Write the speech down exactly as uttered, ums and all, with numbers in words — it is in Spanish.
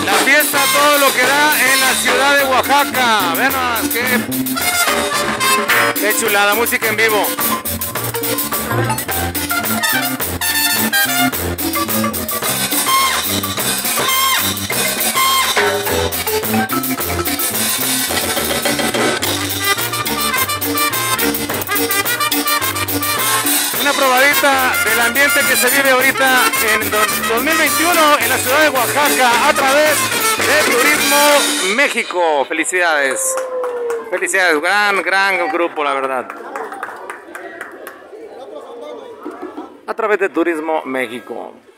La fiesta, todo lo que da en la ciudad de Oaxaca. Vean nomás, qué, qué chulada, música en vivo. Una probadita del ambiente que se vive ahorita en dos mil veintiuno en la ciudad de Oaxaca a través de Turismo México. Felicidades. Felicidades, gran, gran grupo, la verdad. A través de Turismo México.